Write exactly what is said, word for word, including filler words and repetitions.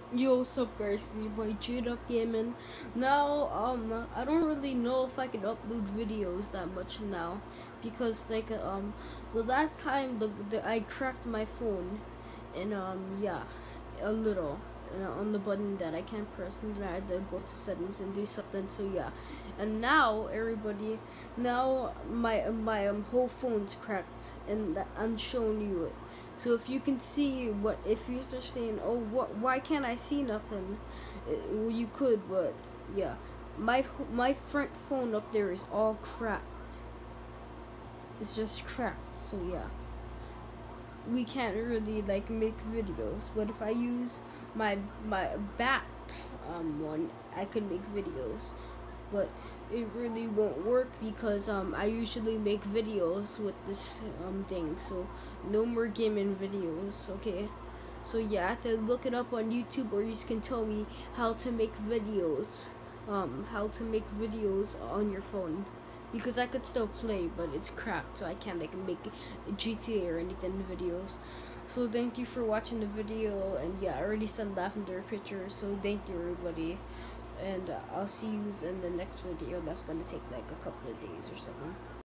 Yo, what's up guys, it's your boy Jude Up Gaming. Now, um, I don't really know if I can upload videos that much now. Because, like, um, the last time the, the I cracked my phone. And, um, yeah, a little. Uh, on the button that I can't press, and then I had to go to settings and do something. So yeah, and now everybody, now my my um, whole phone's cracked, and that I'm showing you it. So if you can see what, if you start saying, oh, what, why can't I see nothing? It, well, you could, but yeah, my my front phone up there is all cracked. It's just cracked. So yeah, we can't really like make videos, but if I use my my back um one, I could make videos, but it really won't work because um I usually make videos with this um thing. So no more gaming videos, okay? So yeah, I have to look it up on YouTube, or you can tell me how to make videos, um how to make videos on your phone, because I could still play, but it's cracked, so I can't like make G T A or anything videos. So thank you for watching the video, and yeah, I already sent lavender pictures, so thank you everybody, and uh, I'll see you in the next video. That's gonna take like a couple of days or something.